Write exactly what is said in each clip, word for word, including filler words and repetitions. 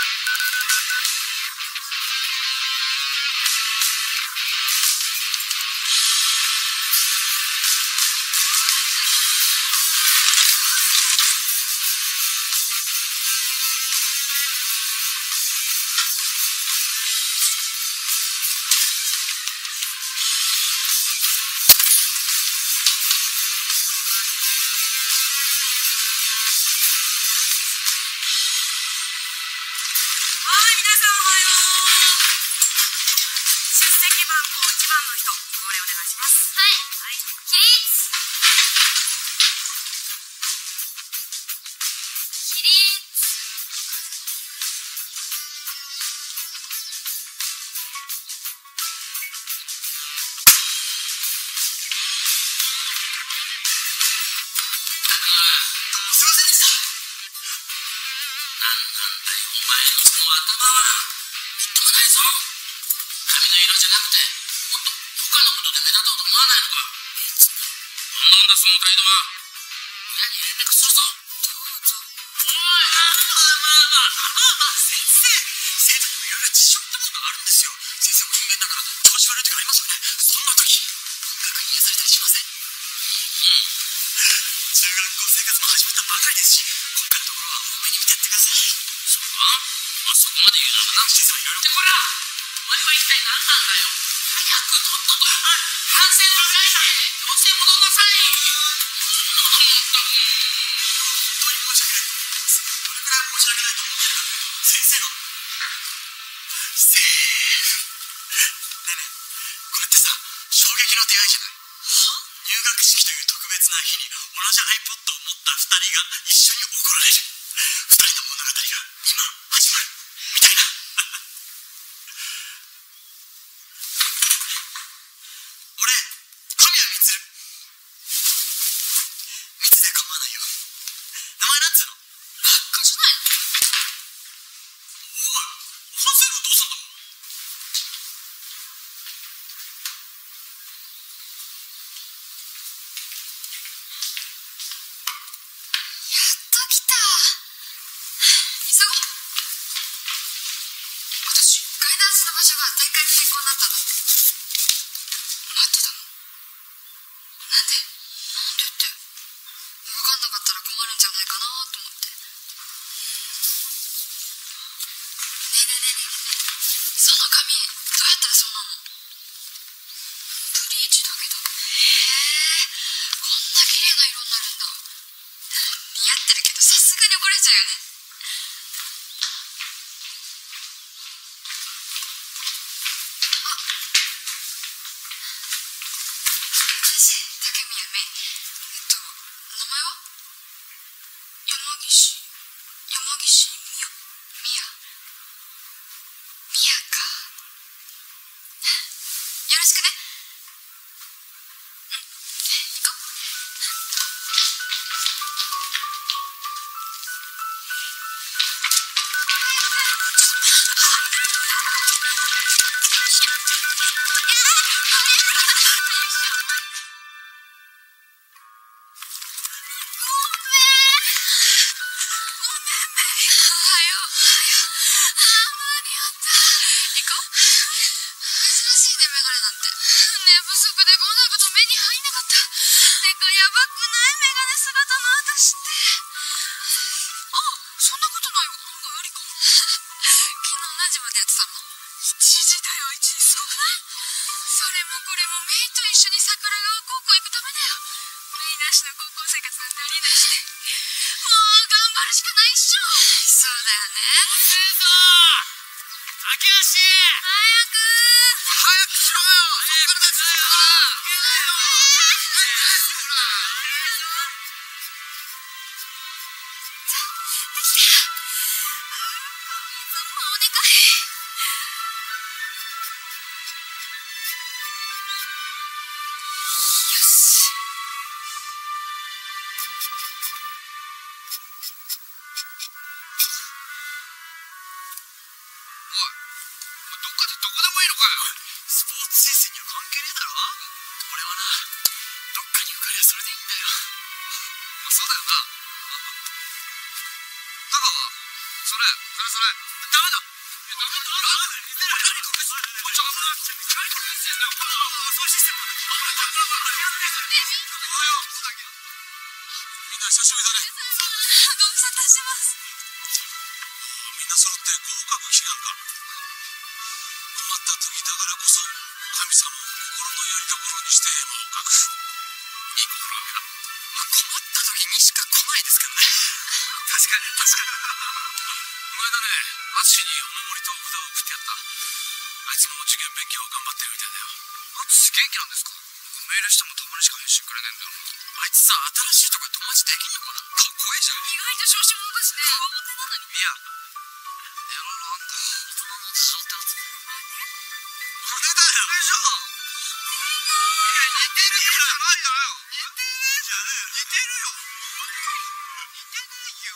そそれそれそれダメだ。ダメだ。おいちょっと何これですよ。そうシステムだ。みんな久しぶりだね。 ご無沙汰してます。 みんな揃って合格祈願か。困った時だからこそ神様を心の拠り所にして絵馬を描く。いい心がけだ。まあ、困った時にしか来ないですけどね。確かに確かに。この間ね、淳にお守りと札を送ってやった。あいつも受験勉強を頑張ってるみたいだよ。淳元気なんですか？僕メールしてもたまにしか返信くれねえんだよ。あいつさ、新しいとこで友達できんのかな？かっこいいじゃん。 意外と小心者だしね。強モテなのに。 いや、いろいろあんだ。大人の事情ってやつ。これだよ。これじゃん。似てるよじゃないよ。似てねえじゃねえ。似てるよ。似てないよ。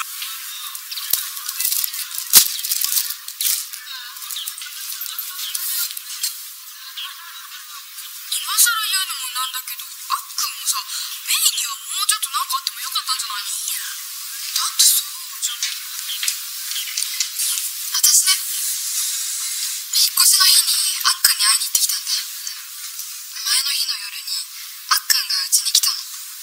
今更言うのもなんだけど、あっくんもさ、メイにはもうちょっとなんかあってもよかったんじゃないの？いや、だってさ、私ね、引っ越しの日にあっくんに会いに行ってきたんだ。前の日の夜にあっくんがうちに来たの。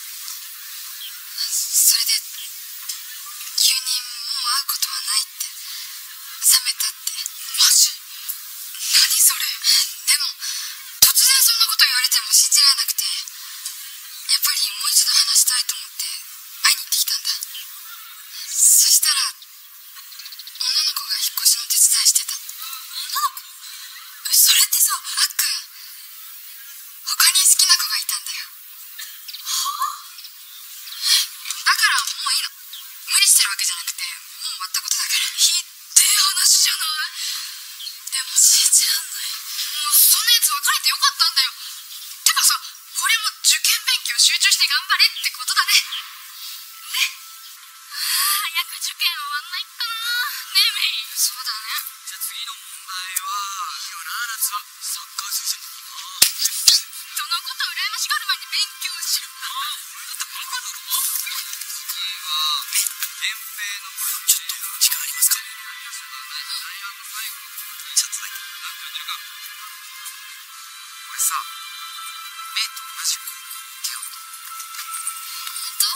それで急にもう会うことはないって、冷めたって。マジ？何それ。でも突然そんなこと言われても信じられなくて、やっぱりもう一度話したいと思って会いに行ってきたんだ。そしたら女の子が引っ越しの手伝いしてた。女の子？それってさ、あっくん他に好きな子がいたんだよ。はあ？だからもういいの。無理してるわけじゃなくて、もう終わったことだから。ひでえ話じゃない。でも信じらんない。もうそんなやつ別れてよかったんだよ。てかさ、これも受験勉強集中して頑張れってことだね。ね。早く受験終わんないかな。ねえメイ。そうだね。 じゃあ次の問題は、いいよな、夏は。サッカー推薦だもんな。 人のこと羨ましがる前に勉強しろ。 ああ、俺だってバカだろ。次は、源平の森のちょっと時間ありますか？内覧の最後のちょっとだけ何秒出るか。俺さ、メイと同じ高校を受けようと。 本当？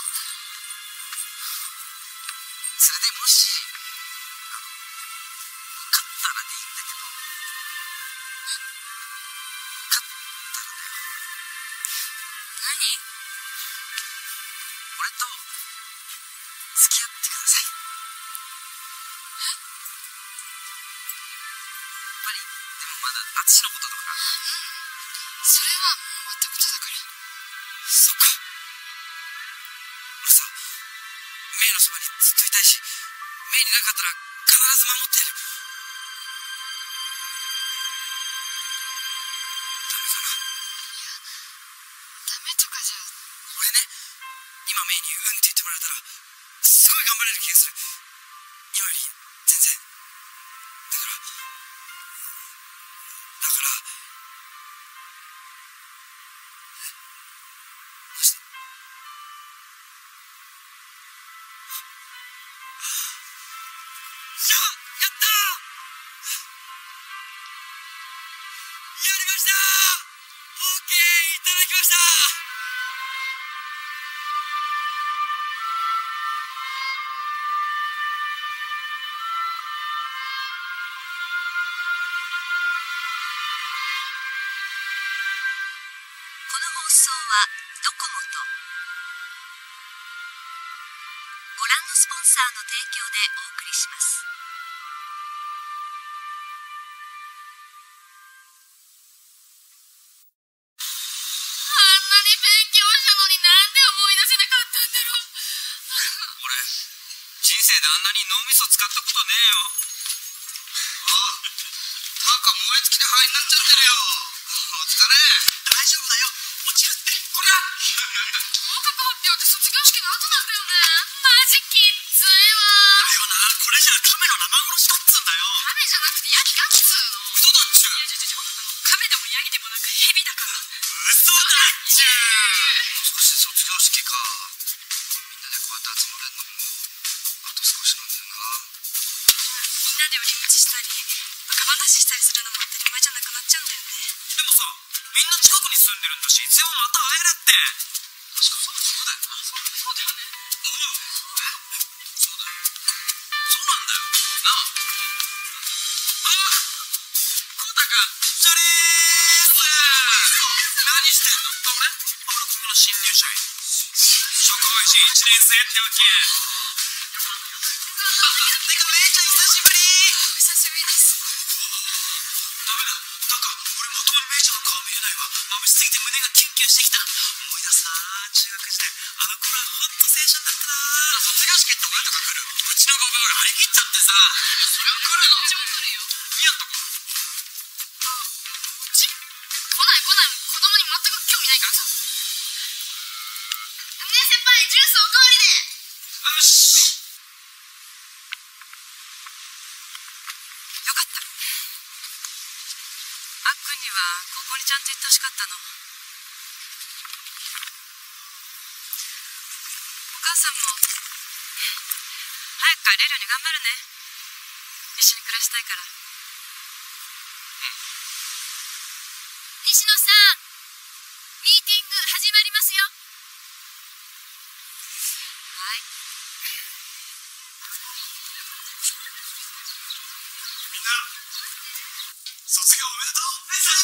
それでもし、あの、勝ったらでいいんだけど、勝ったらだよ。 何？ 俺と付き合ってください。 え？ やっぱり、でもまだ淳のこととか。 うん。それはもう終わったことだから。 そっか。俺さ、メイのそばにずっといたいし、メイになかったら必ず守ってやる。ダメかな。 いや、ダメとかじゃ。 俺ね、今メイにうんって言ってもらえたらすごい頑張れる気がする。今より全然。だからだからマジで。ややったー。やりましたー。 OK いただきましたー。 この放送はドコモとご覧のスポンサーの提供でお送りします。 あんなに勉強したのになんで思い出せなかったんだろう。 俺、人生であんなに脳みそ使ったことねえよ。あ、タカ燃え尽きで灰になっちゃってるよ。お疲れ。大丈夫だよ。落ちるって。こりゃ。 合格発表って卒業式の後なんだよね。マジきついわ。 だよな、これじゃ亀の生殺しだっつうんだよ。 亀じゃなくてヤギだっつうの。 嘘だっちゅう。 いやちょちょちょ、亀でもヤギでもなくヘビだから。 嘘だっちゅう。もう少しで卒業式か。みんなでこうやって集まれるのもあと少しなんだよな。 なで寄り道したりバカ話したりするのも当たり前じゃなくなっちゃうんだよね。 でもさ、みんな近くに住んでるんだし、いつでもまた会えるって。確かそうそうだよな。そうそうだよね。うん。えそうだよ。そうなんだよ。なあ。あコウタくん、チャリース何してんの？俺？俺ここの新入社員。社会人いちねん生ってわけ。てか、めいちゃん久しぶり。 お久しぶりです。 ダメだ。なんか俺まともにめいちゃんの顔見えないわ。眩しすぎて胸がキュンキュンしてきた。思い出すな中学時代。あの頃はほんと青春だったな。卒業式って俺とか来る？うちのごぼうが張り切っちゃってさ。そりゃ来るの。 うちも来るよ。 ミヤンとこ。 あ、うち？来ない来ない。子供に全く興味ないからさ。ねえ先輩、ジュースおかわりで。 よし。 よかった。あっくんには高校にちゃんと行ってほしかったの。お母さんも早く帰れるように頑張るね。一緒に暮らしたいから。西野さん、ミーティング始まりますよ。はい。 みんな卒業おめでとう。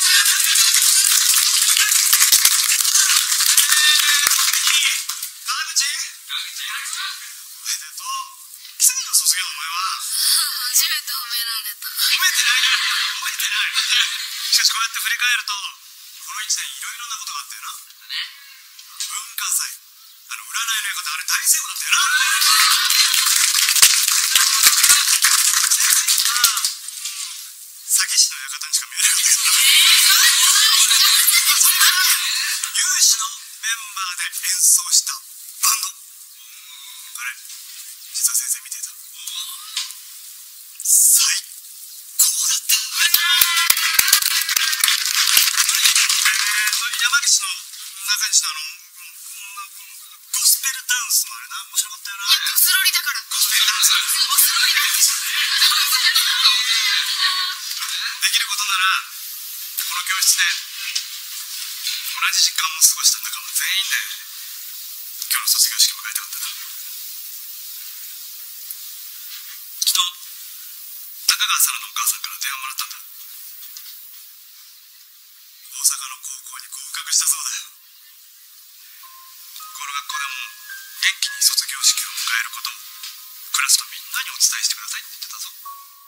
川口川口おめでとう。来たよ卒業お前は。 初めて褒められた。 褒めてないな褒めてない。しかしこうやって振り返るとこのいちねんいろいろなことがあったよな。文化祭、あの占いの館、あれ大成功だったよな。詐欺師の館にしか見えなかったけどな。有志のメンバーで演奏したバンド、あれ実は先生見てた。最高だった。山岸の中西のあのゴスペルダンスもあれな、面白かったよな。 ゴスロリだから。 ゴスペルダンスゴスロリだから。 できることならこの教室で同じ時間を過ごした仲間全員で今日の卒業式を迎えたかったな。昨日中川さんのお母さんから電話もらったんだ。大阪の高校に合格したそうだよ。この学校でも元気に卒業式を迎えることをクラスのみんなにお伝えしてくださいって言ってたぞ。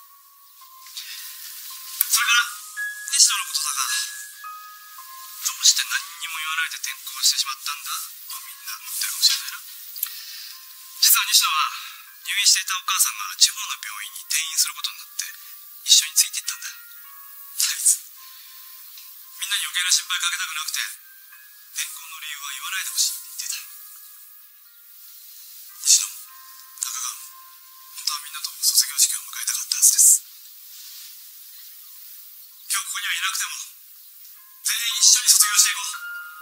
それから西野のことだが、どうして何にも言わないで転校してしまったんだとみんな思ってるかもしれないな。実は西野は入院していたお母さんが地方の病院に転院することになって一緒についていったんだ。あいつみんなに余計な心配かけたくなくて転校の理由は言わないでほしいって言ってた。西野も中川も本当はみんなと卒業式を迎えたかったはずです。今日ここにはいなくても全員一緒に卒業していこう。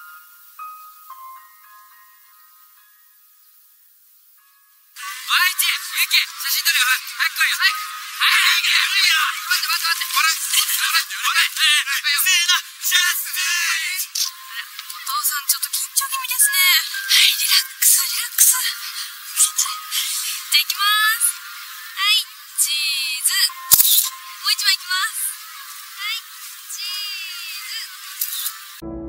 おいち、ゆき、写真撮るよ。早く来いよ。はいはい来るよ。待って待って待って。ほらほらせーのシャスでーす。 お父さんちょっと緊張気味ですね。はい、リラックスリラックス。 そっか。 じゃあ行きます。はい、チーズ。もう一枚行きます。はい、チーズ。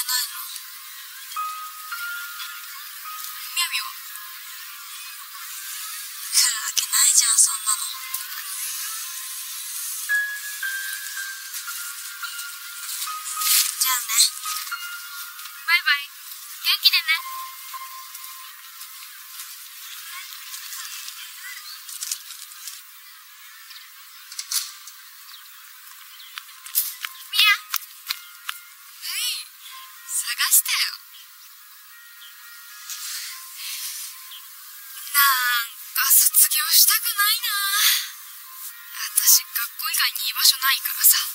ないの？みやびは？来るわけないじゃん、そんなの。じゃあね。バイバイ。元気でね。みや。はい。探したよ。なんか卒業したくないな。私学校以外に居場所ないからさ。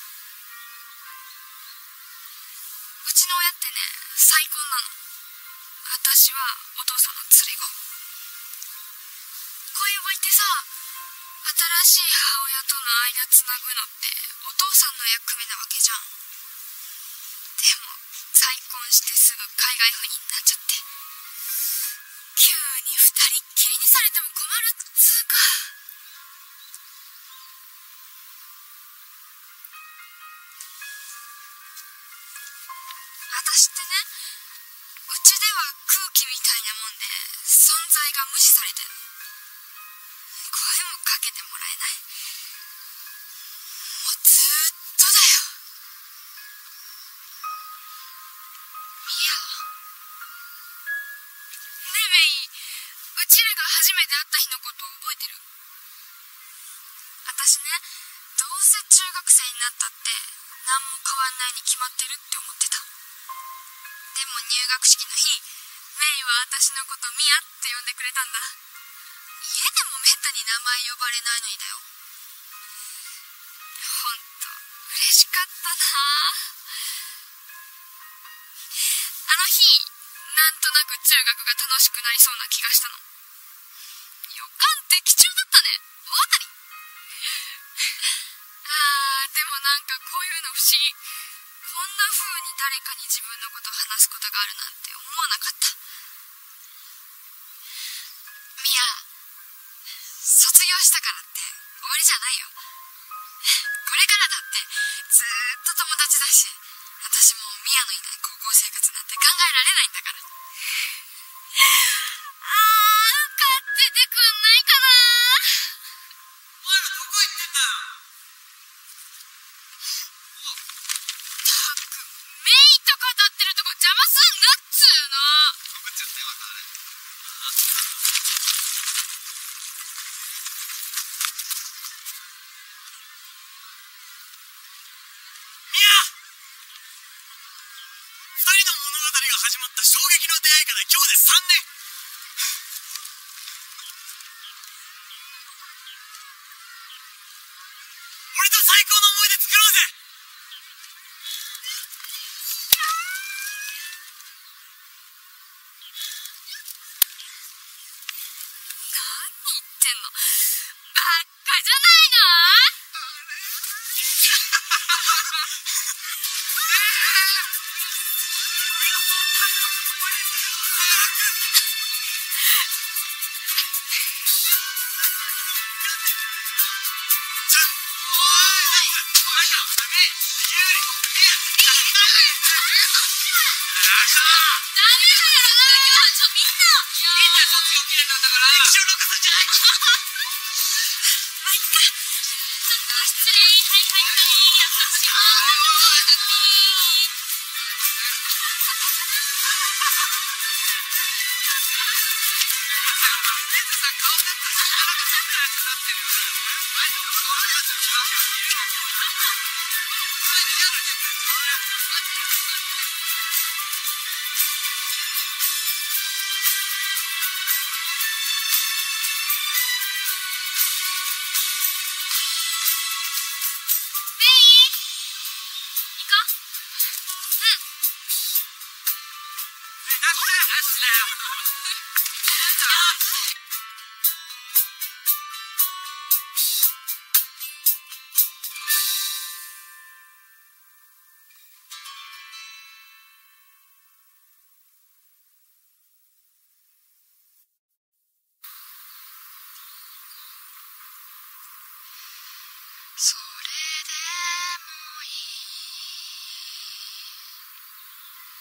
うちの親ってね、再婚なの。私はお父さんの連れ子。こういう場合ってさ、新しい母親との間つなぐのってお父さんの役目なわけじゃん。でも再婚してすぐ海外赴任になっちゃって、急に二人っきりにされても困るっつうか。私ってね、うちでは空気みたいなもんで存在が無視されてる。声もかけてもらえない。もうずーっとだよ。ミヤ。ねえメイ、うちらが初めて会った日のこと覚えてる？私ね、どうせ中学生になったって何も変わんないに決まってるって思ってた。でも入学式の日、メイは私のことミヤって呼んでくれたんだ。家でもめったに名前呼ばれないのにだよ。ほんと嬉しかったな。あの日、なんとなく中学が楽しくなりそうな気がしたの。予感的中だったね。大当たり。あー、でもなんかこういうの不思議。こんな風に誰かに自分のこと話すことがあるなんて思わなかった。ミヤ、卒業したからって終わりじゃないよ。これからだってずーっと友達だし、私もミヤのいない高校生活なんて考えられないんだから。あー、受かっててくんないかな。 お前らどこ行ってんだよ。 メイと語ってるとこ邪魔すんなっつーの。 かぶっちゃったよ、またあれ。ミヤ！二人の物語が始まった衝撃の出会いから今日でさんねん。俺と最高の思い出作ろうぜ。 何言ってんの。バカじゃないの。それでもいい。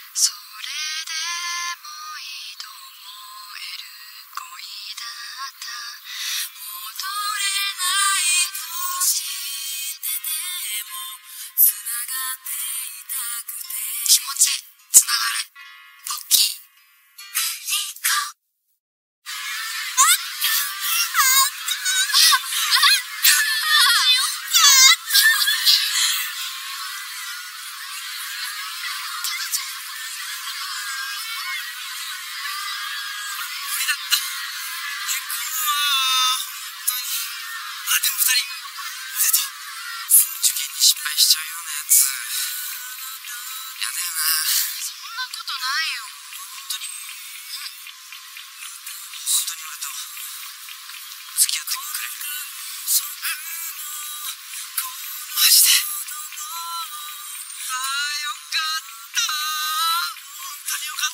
それでもいいと思える恋だった。戻れないとしてでもつながっていたくて、気持ちつながるポッキーリコ。 失敗しちゃうようなやつやだよな。 そんなことないよ。 本当に本当に俺と付き合ってくれる？マジで？ああよかった。本当によかった。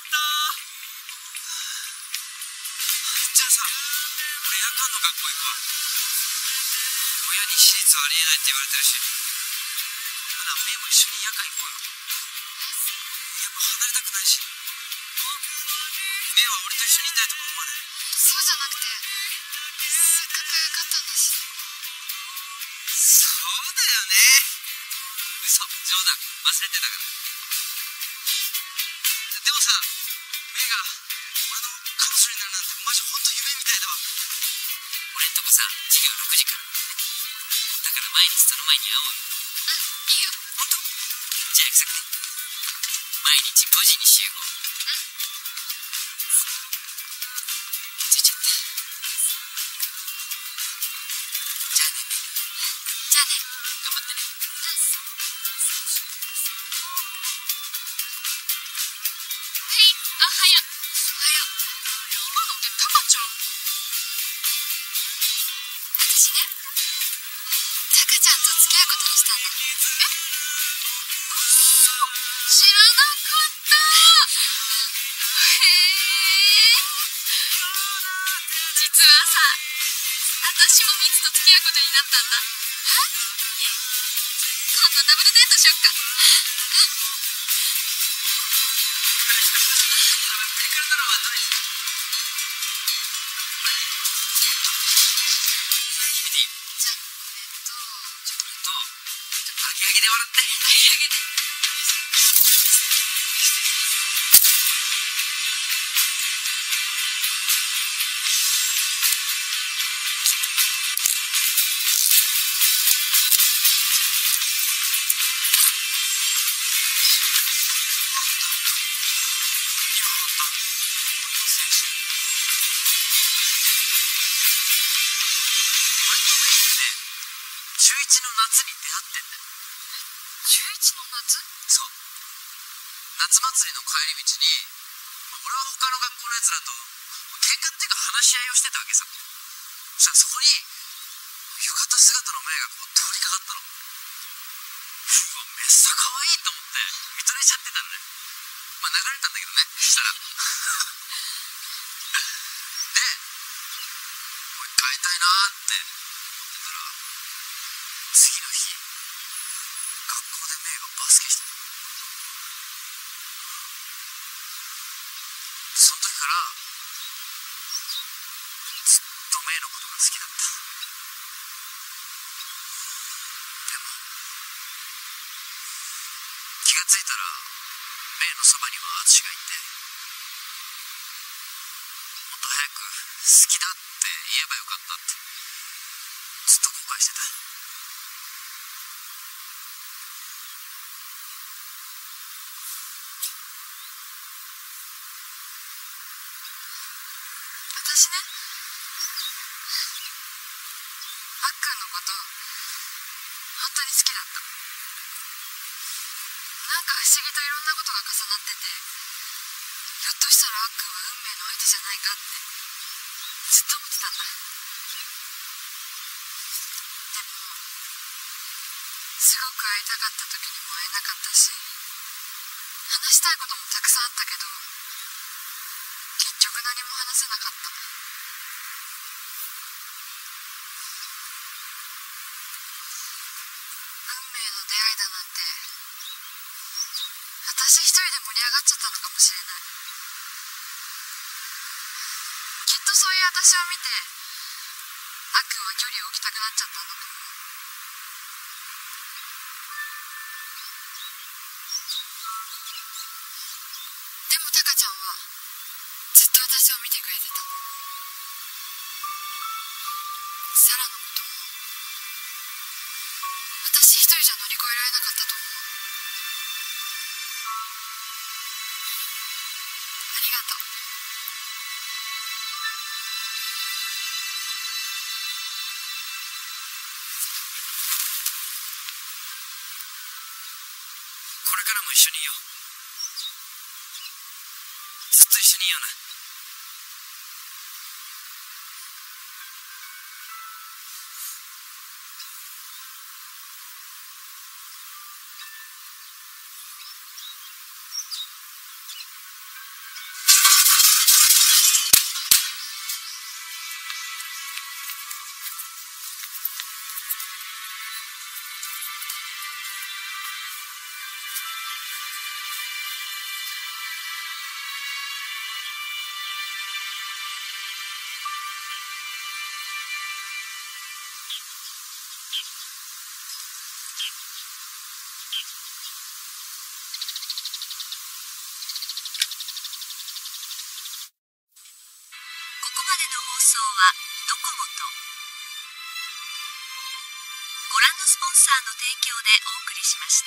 じゃあさ、俺夜間の学校行くわ。親に私立はありえないって言われてるし、ほなメイも一緒に夜間行こうよ。やっぱ離れたくないし、メイは俺と一緒にいたいとか思わない？ そうじゃなくて、せっかく受かったんだし。 そうだよね。嘘、冗談、忘れてたから。でもさ、メイが俺の彼女になるなんてマジほんと夢みたいだわ。俺んとこさ、授業ろくじからだから毎日その前に会おうよ。 うん、いいよ。 ほんと？じゃあ約束ね。毎日ごじに集合。ついちゃった。じゃあね、メイ。 じゃあね。 頑張ってね。 はい、あ、はや。はや。今のってタカちゃん？私ね、タカちゃんと付き合うことにしたんだ。え？嘘。知らなかった。へえ。実はさ、私もミツと付き合うことになったんだ。え？今度ダブルデートしよっか。 ピリクルなのはどれ？見ていい？ じゃあ、えっと、 じゃあこれと、アゲアゲで笑って。アゲアゲで。中いちの夏に出会ってんだよ。 中いちの夏？ そう。夏祭りの帰り道に、まあ俺は他の学校のやつらと喧嘩っていうか話し合いをしてたわけさ。そしたらそこに浴衣姿のメイがこう通りかかったの。うわ、めっさ可愛いと思って見とれちゃってたんだよ。まあ流れたんだけどね、したら。で、もう一回会いたいなーって思ってたら、次の日、学校でメイがバスケしてた。その時からずっとメイのことが好きだった。でも気がついたらメイのそばには淳がいて、もっと早く好きだって言えばよかったってずっと後悔してた。 私ね、あっくんのこと本当に好きだった。なんか不思議といろんなことが重なってて、ひょっとしたらあっくんは運命の相手じゃないかってずっと思ってたんだ。でもすごく会いたかった時にも会えなかったし、話したいこともたくさんあったけど、結局何も話せなかった。運命の出会いだなんて私私一人で盛り上がっちゃったのかもしれない。きっとそういう私を見てあっくんは距離を置きたくなっちゃったんだと思う。でもタカちゃんはずっと私を見てくれてた。サラのことも私一人じゃ乗り越えられなかったと思う。ありがとう。 これからも一緒にいよう。ずっと一緒にいような。 ここまでの放送はドコモとご覧のスポンサーの提供でお送りしました。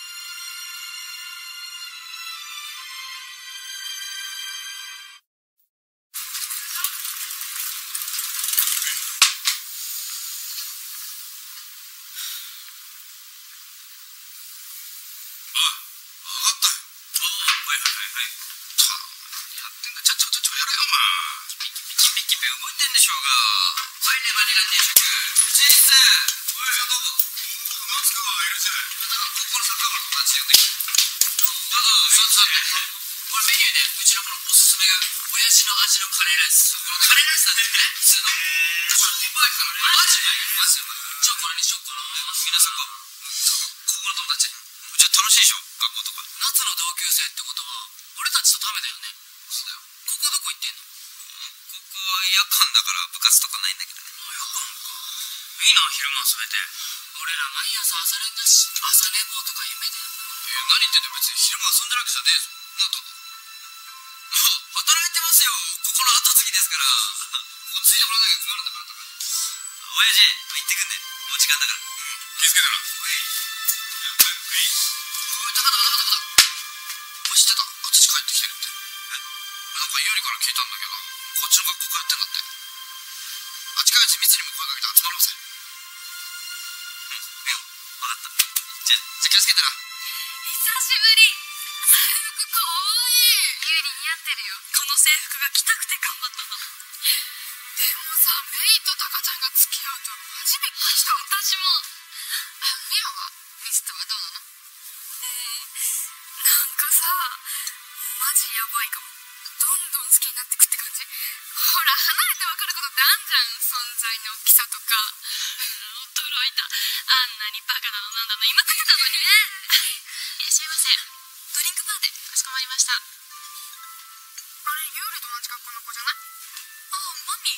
おい、分かったよ。 ああ、はいはいはいはい。 た何やってんだ、ちゃっちゃちゃっちゃやれよ、お前。 ピキピキピキピ動いてんでしょうが。はいね、バニラ定食。チーズ。 おい、どこ松川がいるじゃない。 だからここからサッカーから友達呼んできて。あ、どうぞ、座って座って。これメニューね、うちのこのおすすめが、親父の味のカレーライス。このカレーライスだってね、普通の。超うまいからね。マジでマジでうまい。じゃあこれにしよっかな。みんなそこ。高校の友達。 じゃあ楽しいでしょ、学校とか。 夏の同級生ってことは、俺たちと食べたよね。そうだよ。ここどこ行ってんの？ ここは夜間だから部活とかないんだけどね。 あ、夜間か。いいな、昼間遊べて。俺ら毎朝朝練だし、朝寝坊とか夢だよ。 いや、何言ってんだよ、別に昼間遊んでるわけじゃねえぞ。なんだあ、働いてますよ。心後継ぎですから。 ここついてもらわなきゃ困るんだからとか。 親父、行ってくんね。もう時間だから。 気づけたな。 おい。 やばい、ウィおい、タカタカタカタカタ。お前知ってた？あっち帰ってきてるって。え？なんかユリから聞いたんだけど、こっちの学校通ってんだって。あ、近いうちミツにも声かけて集まろうぜ。うん、いいよ。わかった。じゃ、じゃ気をつけてな。 久しぶり。制服かわいい。ユーリ似合ってるよ。この制服が着たくて頑張ったの。でもさ、メイとタカちゃんが付き合うと初めて来た。私も。あ、ミアはミスとはどうなの？えー、なんかさ、マジやばいかも。どんどん好きになってくって感じ。ほら、離れて分かることってあんじゃん。存在の大きさとか。驚いた。あんなにバカなのなんだの今だけなのにね。 いらっしゃいませ。ドリンクバーでかしこまりました。 あれ、ユーリと同じ学校の子じゃない？ ああ、マミ。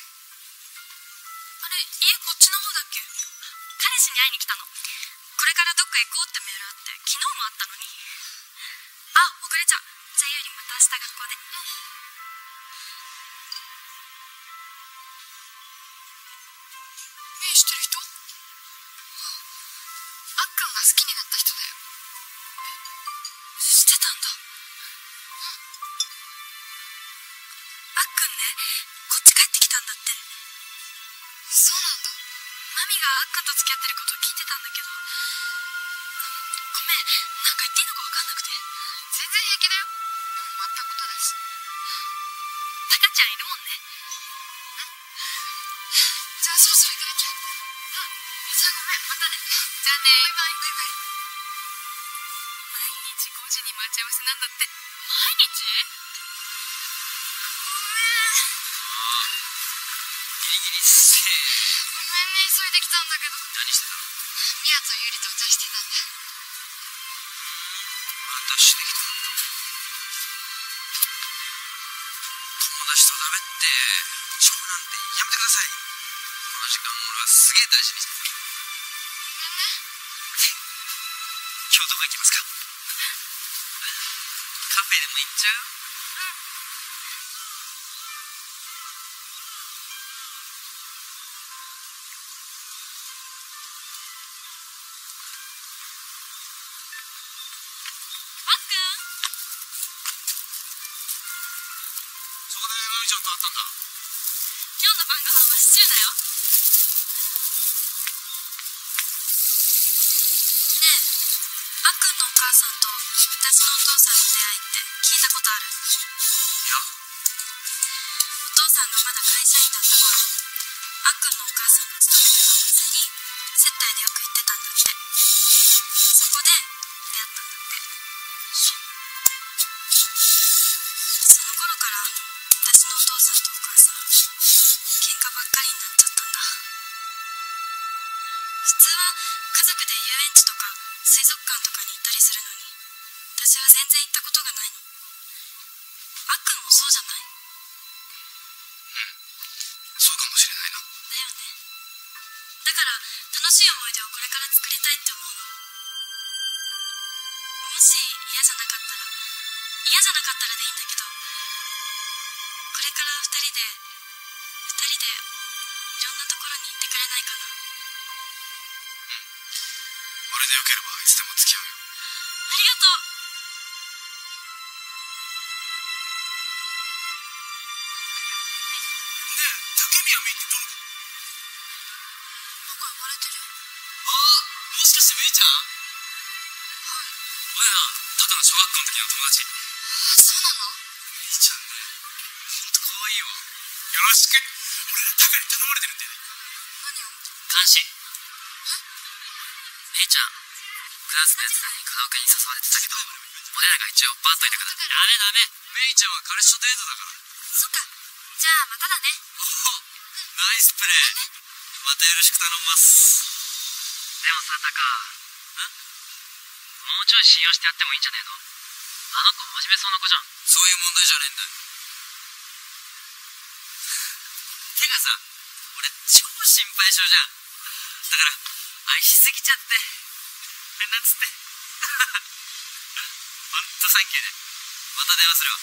あれ、家こっちの方だっけ？彼氏に会いに来たの。これからどっか行こうってメールあって、昨日もあったのに。あ、遅れちゃう。じゃあユーリまた明日学校で。うん。 メイしてる人？あっくんが好きになった人だよ。 知ってたんだ。あっくんね、こっち帰ってきたんだって。 そうなんだ。 マミがあっくんと付き合ってること聞いてたんだけど、ごめん、なんか言っていいのか分かんなくて。 全然平気だよ。もう終わったことだし。 タカちゃんいるもんね。 じゃあそろそろ行かなきゃ。あ、じゃあごめん、またね。じゃあね、バイバイ。バイバイ。 毎日ごじに待ち合わせなんだって。毎日？ ギリギリセーフ。 ごめんね、急いできたんだけど。 何してたの？ ミアとユーリとお茶してたんだ。 また必死できても友達と食べってショーなんてやめてください。この時間俺はすげえ大事にしてる。今日どこ行きますか？カフェでも行っちゃう？ そこでまみちゃんと会ったんだ。 今日の晩ご飯はシチューだよ。ねえ、あっくんのお母さんと私のお父さんの出会いって聞いたことある？ いや、 お父さんがまだ会社員だった頃、あっくんのお母さんが勤めてたお店に接待でよく行ってたんだって。そこで出会ったんだって。その頃から私のお父さんとお母さん喧嘩ばっかりになっちゃったんだ。普通は家族で遊園地とか水族館とかに行ったりするのに、私は全然行ったことがないの。あっくんもそうじゃない？ そうかもしれないな。 だよね。だから楽しい思い出をこれから作りたいって思うの。もし嫌じゃなかったら嫌じゃなかったらでいいんだけど、これから二人で二人でいろんなところに行ってくれないかな。 俺でよければいつでも付き合うよ。 ありがとう。 ねえ、竹宮美ってどの子？ なんか呼ばれてる。 ああ、もしかしてメイちゃん？俺らただの小学校の時の友達。 そうなの？ メイちゃんね、ほんと可愛いわ。 よろしく。俺らタカに頼まれてるんだよ。 何を？ 監視。メイちゃん、クラスのやつらにカラオケに誘われてたけど、俺らが一応バッといたから。ダメダメ、メイちゃんは彼氏とデートだから。 そっか。じゃあまただね。 おお、ナイスプレー。またよろしく頼みます。でもさ、タカ、ん？もうちょい信用してやってもいいんじゃねえの？あの子真面目そうな子じゃん。そういう問題じゃねえんだよ。てかさ、俺超心配性じゃん。だから愛しすぎちゃって、なんつって。ほんとサンキューね。また電話するわ。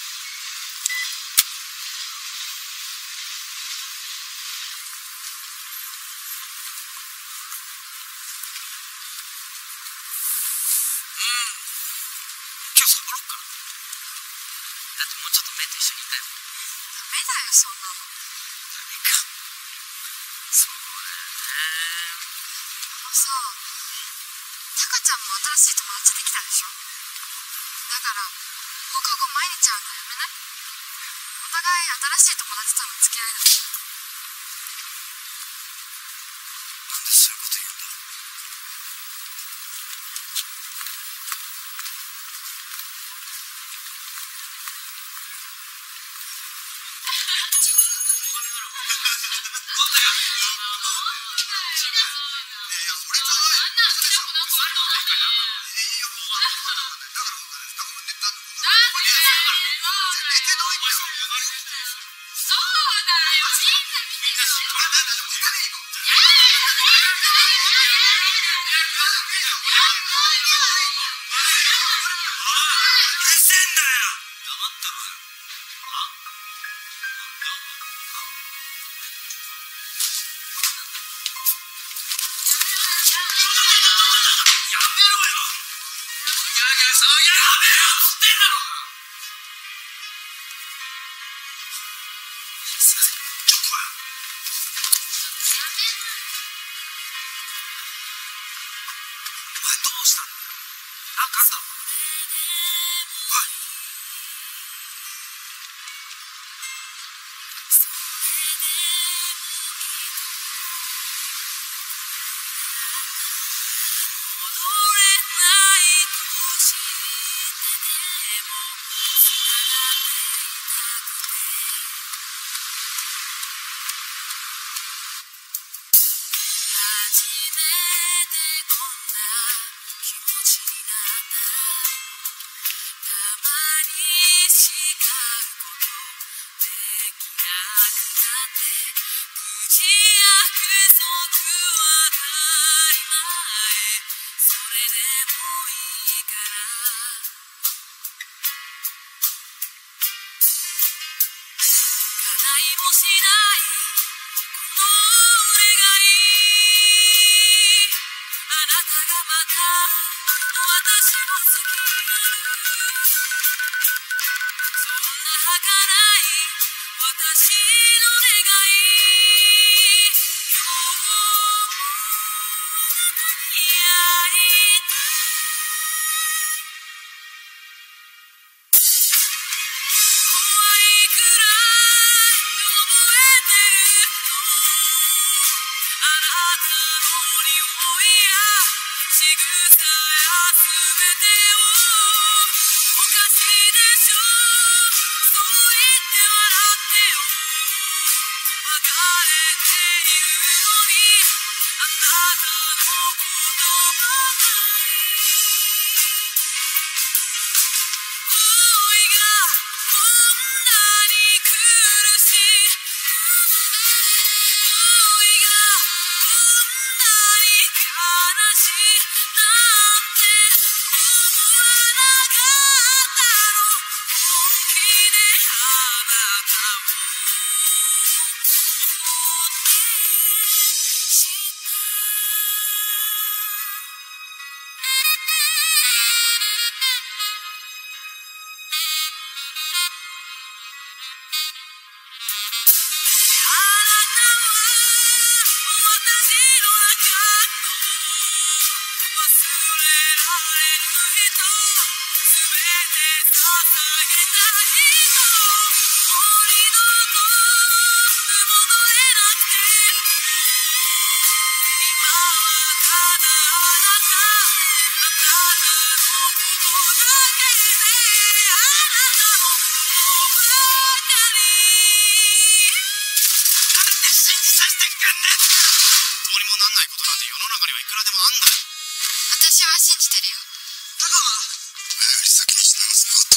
今日サボろっかな。だってもうちょっとメイと一緒にいたいもん。 ダメだよそんなの。 ダメか。そうだよね。 あのさ、タカちゃんも新しい友達できたでしょ。だから放課後毎日会うのやめない？お互い新しい友達との付き合いだし。 なんでそういうこと言うんだ？ 初めてこんな気持ちになった私は信じてるよ。 だから、前より先に品が少なかった。